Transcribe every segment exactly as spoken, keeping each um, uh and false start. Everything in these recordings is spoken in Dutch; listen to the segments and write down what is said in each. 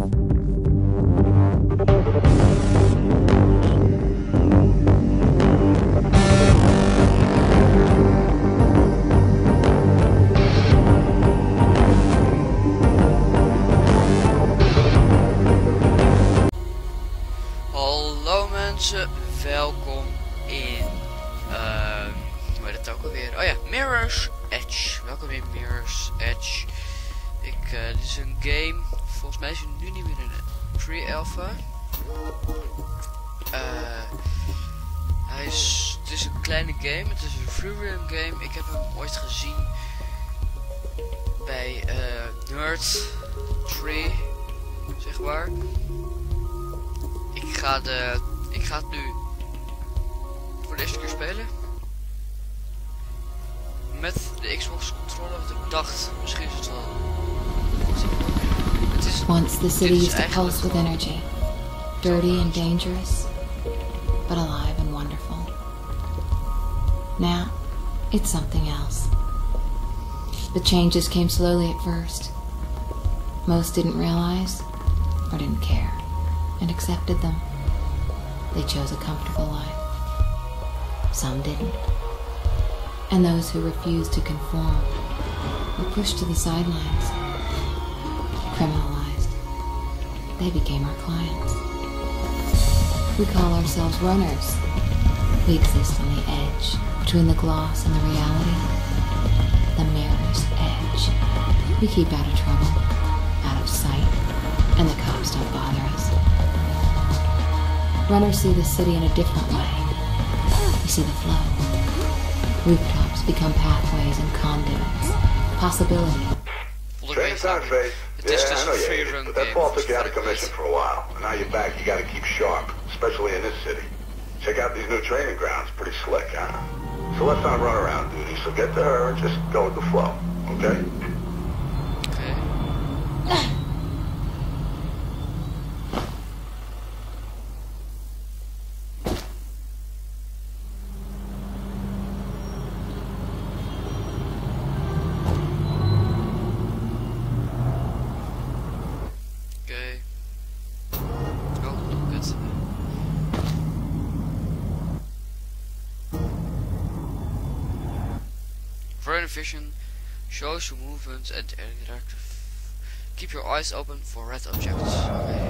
Welkom in, uh, hoe heet het ook alweer? Oh ja, Mirror's Edge. Welkom in Mirror's Edge. Ik, uh, dit is een game, volgens mij is het nu niet meer in de Tree Alpha. Uh, hij is, het is een kleine game, het is een freerun game. Ik heb hem ooit gezien bij uh, Nerd Tree, zeg maar. Ik ga de... Ik ga het nu voor de eerste keer spelen met de Xbox controller, want ik dacht misschien is het wel. Het is, Once the city used to pulse with energy, dirty and dangerous, but alive and wonderful. Now, it's something else. The changes came slowly at first. Most didn't realize or didn't care and accepted them. They chose a comfortable life. Some didn't. And those who refused to conform were pushed to the sidelines, criminalized. They became our clients. We call ourselves runners. We exist on the edge, between the gloss and the reality. The mirror's edge. We keep out of trouble, out of sight, and the cops don't bother us. Runners see the city in a different way. We see the flow. Rooftops become pathways and conduits. Possibility. Train's on, Faith. Yeah, I know you hate it, but that fall took you out of commission for a while. And now you're back, you gotta keep sharp, especially in this city. Check out these new training grounds. Pretty slick, huh? So let's not run around duty, so get to her and just go with the flow, okay? Vision shows your movements and interactive. Keep your eyes open for red objects. Okay.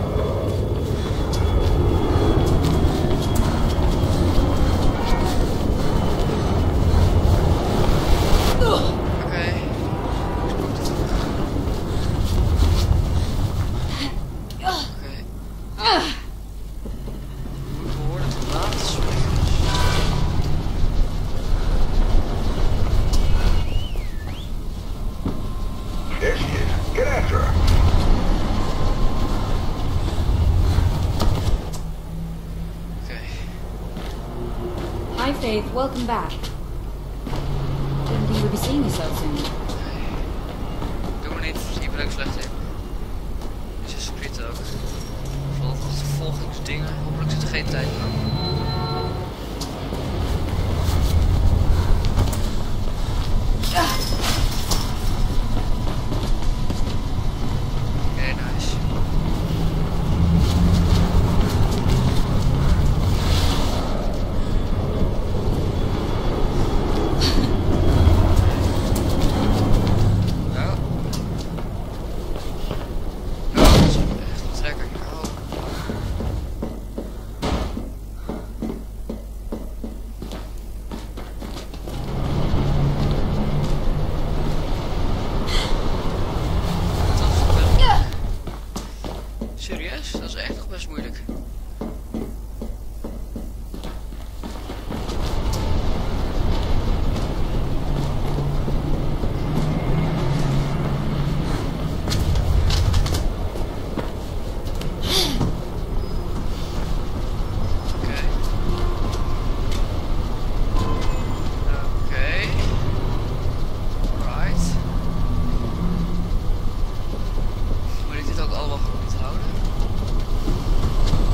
Faith, welcome back. Didn't think we'd be seeing you so soon. Doe maar niet, ik ben ook slecht in. Is een script ook. Vooral vervolgingsdingen. Hopelijk zit er geen tijd aan. Serieus? Dat is echt nog best moeilijk. Moet ik dit ook allemaal goed houden?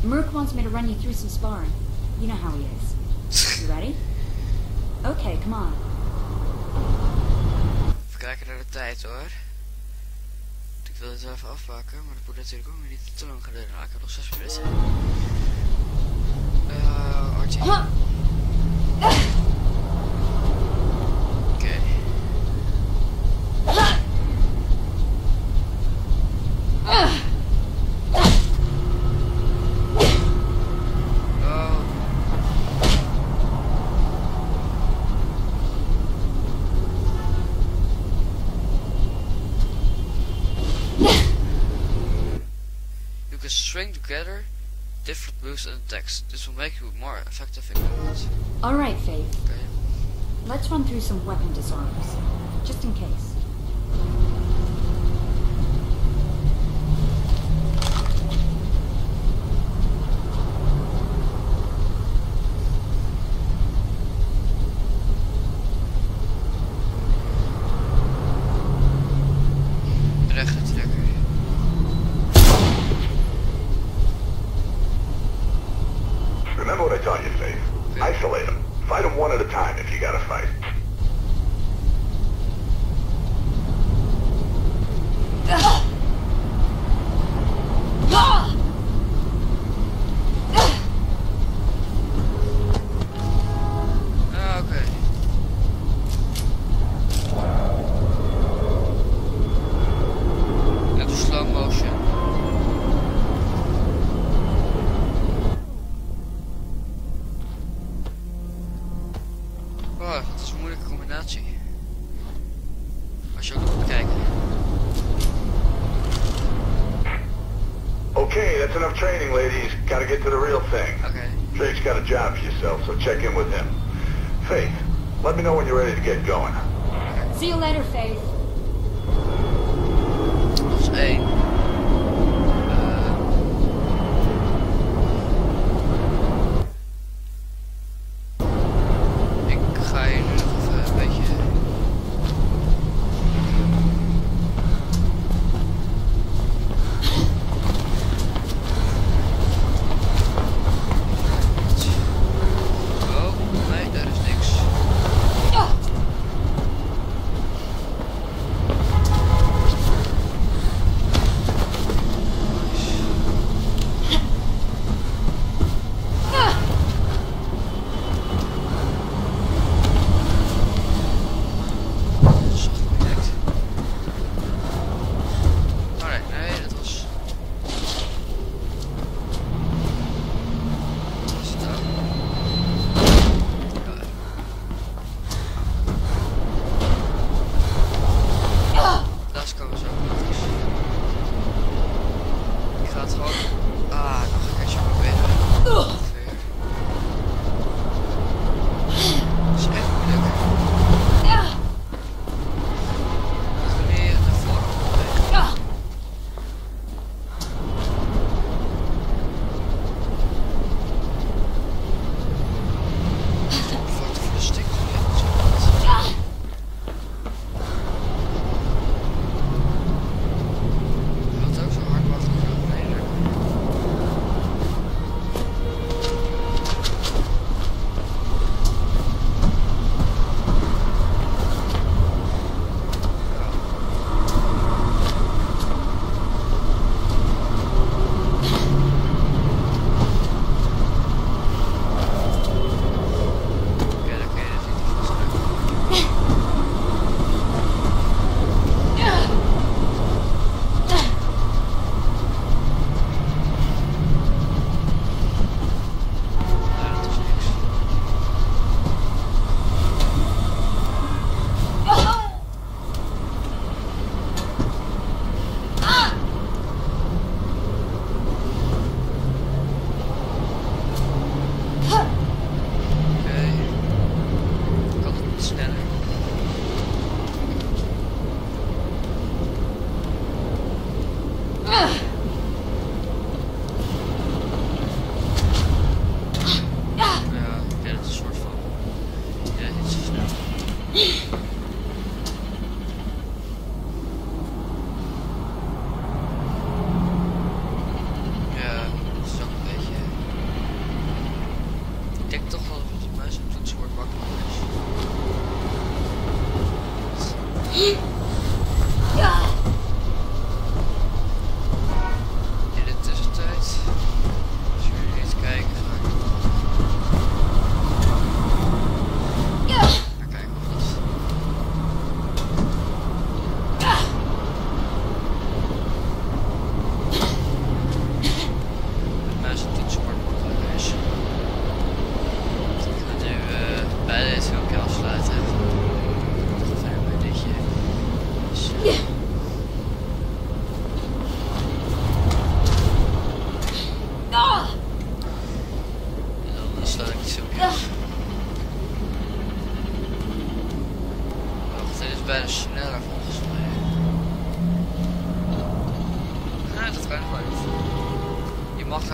Merc wants me to run you through some sparring. You know how he is. You ready? Okay, come on. Even kijken naar de tijd hoor. Ik wil het wel even afpakken, maar dat moet natuurlijk ook weer niet te lang gaan duren. Nou, ik heb nog zes minuten. Uh, Archie. Oké. String together different moves and attacks. This will make you more effective in combat. Alright, Faith. Okay. Let's run through some weapon disarms. Just in case. Rechte trekker. Remember what I taught you, Faith. Okay. Isolate them. Fight them one at a time if you gotta fight. Okay. Into slow motion. Oh, dat is een moeilijke combinatie. Als je ook nog moet kijken. Okay, that's enough training, ladies. Gotta get to the real thing. Okay. Drake's got a job for yourself, so check in with him. Faith, let me know when you're ready to get going. See you later, Faith. Dat is één.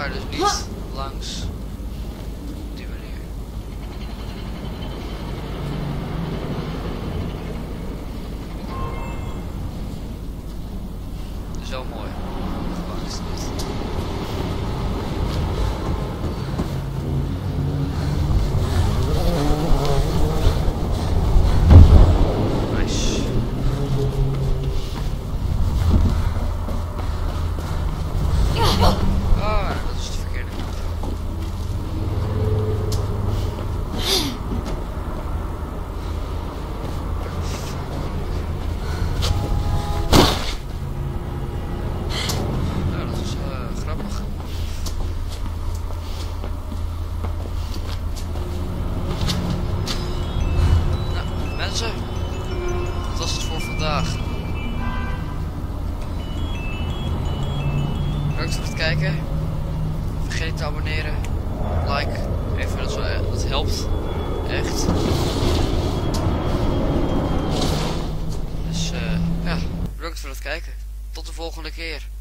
ga je dus niet langs die manier. Dat is wel mooi. Gemaakt is dit. Nice. Oh, dat is het verkeerde kant. Nou, dat is uh, grappig. Nou, mensen, dat was het voor vandaag. Bedankt voor het kijken. Vergeet niet te abonneren. Like. Even, dat, zo, dat helpt. Echt. Dus uh, ja, bedankt voor het kijken. Tot de volgende keer.